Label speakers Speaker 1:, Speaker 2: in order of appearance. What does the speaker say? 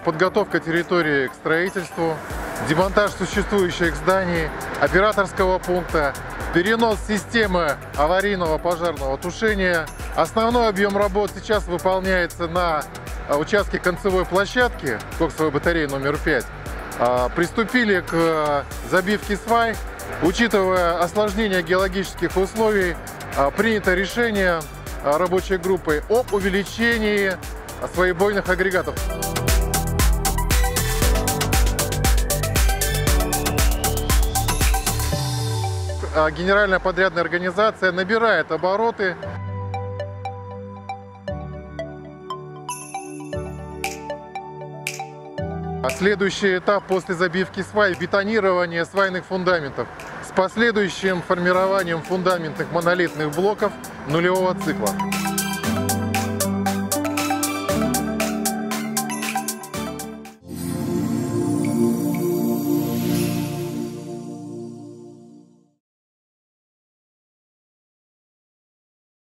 Speaker 1: подготовка территории к строительству, демонтаж существующих зданий, операторского пункта, перенос системы аварийного пожарного тушения. Основной объем работ сейчас выполняется на участке концевой площадки коксовой батареи номер 5. Приступили к забивке свай. Учитывая осложнение геологических условий, принято решение рабочей группой о увеличении своебойных агрегатов. Генеральная подрядная организация набирает обороты. Следующий этап после забивки свай – бетонирование свайных фундаментов с последующим формированием фундаментных монолитных блоков нулевого цикла.